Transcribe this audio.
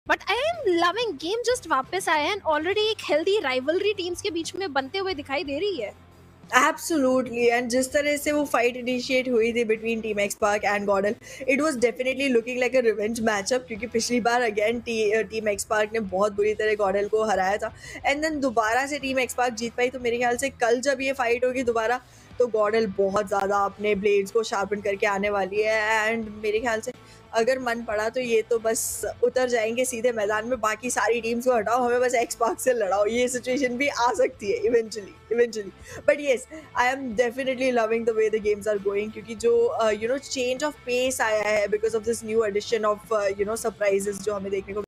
But I am loving game just वापस आया है, ऑलरेडी एक हेल्दी राइवलरी टीम्स के बीच में बनते हुए दिखाई दे रही है। एब्सोल्युटली, एंड जिस तरह से वो फाइट इनिशिएट हुई थी between team XSpark and GodL, it was definitely looking like a revenge matchup, क्योंकि पिछली बार अगेन टीम एक्स पार्क ने बहुत बुरी तरह गॉडल को हराया था। एंड देन दोबारा से टीम एक्स पार्क जीत पाई, तो मेरे ख्याल से कल जब ये फाइट होगी दोबारा, तो गॉडल बहुत ज़्यादा अपने ब्लेड्स को शार्पन करके आने वाली है। एंड मेरे ख्याल से अगर मन पड़ा तो ये तो बस उतर जाएंगे सीधे मैदान में, बाकी सारी टीम्स को हटाओ, हमें बस एक्स पार्क से लड़ाओ, ये सिचुएशन भी आ सकती है eventually eventually. But yes, I am definitely loving the way the games are going, क्योंकि जो चेंज ऑफ पेस आया है because of this new edition of surprises जो हमें देखने को